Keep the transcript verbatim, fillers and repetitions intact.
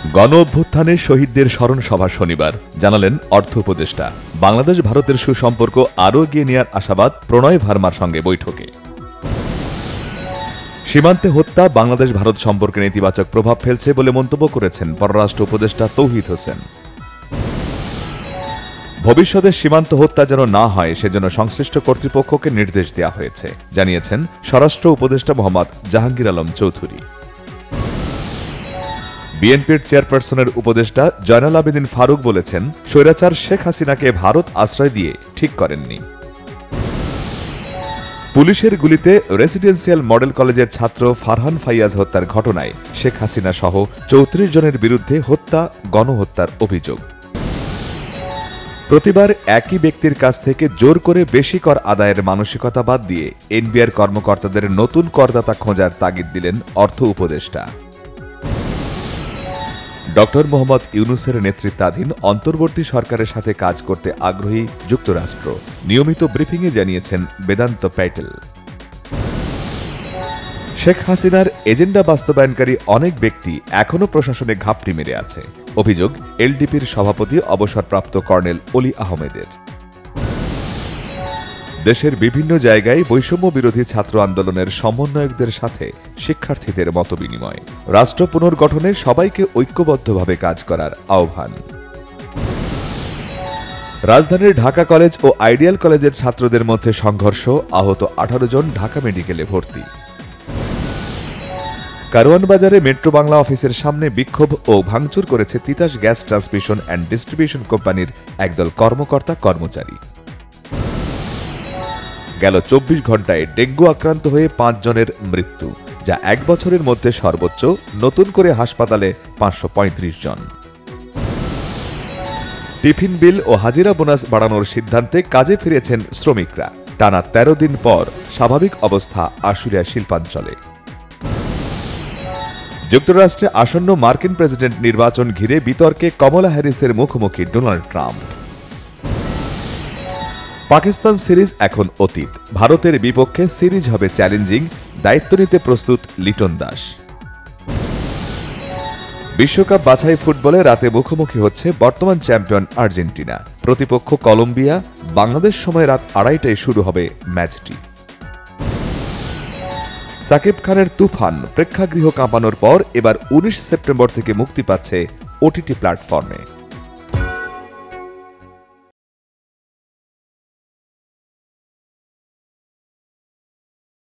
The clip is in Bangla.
গণ অভ্যুত্থানে শহীদদের স্মরণ সভা শনিবার, জানালেন অর্থ উপদেষ্টা। বাংলাদেশ ভারতের সুসম্পর্ক আরও এগিয়ে নেওয়ার আশাবাদ প্রণয় ভার্মার সঙ্গে বৈঠকে। সীমান্তে হত্যা বাংলাদেশ ভারত সম্পর্কে নেতিবাচক প্রভাব ফেলছে বলে মন্তব্য করেছেন পররাষ্ট্র উপদেষ্টা তৌহিদ হোসেন। ভবিষ্যতে সীমান্ত হত্যা যেন না হয় সেজন্য সংশ্লিষ্ট কর্তৃপক্ষকে নির্দেশ দেওয়া হয়েছে, জানিয়েছেন স্বরাষ্ট্র উপদেষ্টা মোহাম্মদ জাহাঙ্গীর আলম চৌধুরী। বিএনপির চেয়ারপারসনের উপদেষ্টা জয়নাল আবেদিন ফারুক বলেছেন, স্বৈরাচার শেখ হাসিনাকে ভারত আশ্রয় দিয়ে ঠিক করেননি। পুলিশের গুলিতে রেসিডেন্সিয়াল মডেল কলেজের ছাত্র ফারহান ফাইয়াজ হত্যার ঘটনায় শেখ হাসিনা সহ চৌত্রিশ জনের বিরুদ্ধে হত্যা, গণহত্যার অভিযোগ। প্রতিবার একই ব্যক্তির কাছ থেকে জোর করে বেশি কর আদায়ের মানসিকতা বাদ দিয়ে এনবিআর কর্মকর্তাদের নতুন করদাতা খোঁজার তাগিদ দিলেন অর্থ উপদেষ্টা। ডক্টর মোহাম্মদ ইউনূসের নেতৃত্বাধীন অন্তর্বর্তী সরকারের সাথে কাজ করতে আগ্রহী যুক্তরাষ্ট্র, নিয়মিত ব্রিফিংয়ে জানিয়েছেন বেদান্ত প্যাটেল। শেখ হাসিনার এজেন্ডা বাস্তবায়নকারী অনেক ব্যক্তি এখনও প্রশাসনে ঘাপটি মেরে আছে, অভিযোগ এলডিপির সভাপতি অবসরপ্রাপ্ত কর্নেল অলি আহমেদের। দেশের বিভিন্ন জায়গায় বৈষম্য বিরোধী ছাত্র আন্দোলনের সমন্বয়কদের সাথে শিক্ষার্থীদের মতবিনিময়। রাষ্ট্র পুনর্গঠনে সবাইকে ঐক্যবদ্ধভাবে কাজ করার আহ্বান। রাজধানীর ঢাকা কলেজ ও আইডিয়াল কলেজের ছাত্রদের মধ্যে সংঘর্ষ, আহত আঠারো জন, ঢাকা মেডিকেলে ভর্তি। কারওয়ান বাজারে মেট্রো বাংলা অফিসের সামনে বিক্ষোভ ও ভাঙচুর করেছে Titas gas transmission and distribution কোম্পানির একদল কর্মকর্তা কর্মচারী। গেল চব্বিশ ঘণ্টায় ডেঙ্গু আক্রান্ত হয়ে পাঁচ জনের মৃত্যু, যা এক বছরের মধ্যে সর্বোচ্চ। নতুন করে হাসপাতালে পাঁচশো পঁয়ত্রিশ জন। টিফিন বিল ও হাজিরা বোনাস বাড়ানোর সিদ্ধান্তে কাজে ফিরেছেন শ্রমিকরা। টানা তেরো দিন পর স্বাভাবিক অবস্থা আশুলিয়া শিল্পাঞ্চলে। যুক্তরাষ্ট্রে আসন্ন মার্কিন প্রেসিডেন্ট নির্বাচন ঘিরে বিতর্কে কমলা হ্যারিসের মুখোমুখি ডোনাল্ড ট্রাম্প। পাকিস্তান সিরিজ এখন অতীত, ভারতের বিপক্ষে সিরিজ হবে চ্যালেঞ্জিং, দায়িত্ব নিতে প্রস্তুত লিটন দাস। বিশ্বকাপ বাছাই ফুটবলে রাতে মুখোমুখি হচ্ছে বর্তমান চ্যাম্পিয়ন আর্জেন্টিনা, প্রতিপক্ষ কলম্বিয়া। বাংলাদেশ সময় রাত আড়াইটায় শুরু হবে ম্যাচটি। সাকিব খানের তুফান প্রেক্ষাগৃহ কাঁপানোর পর এবার উনিশ সেপ্টেম্বর থেকে মুক্তি পাচ্ছে ওটিটি প্ল্যাটফর্মে।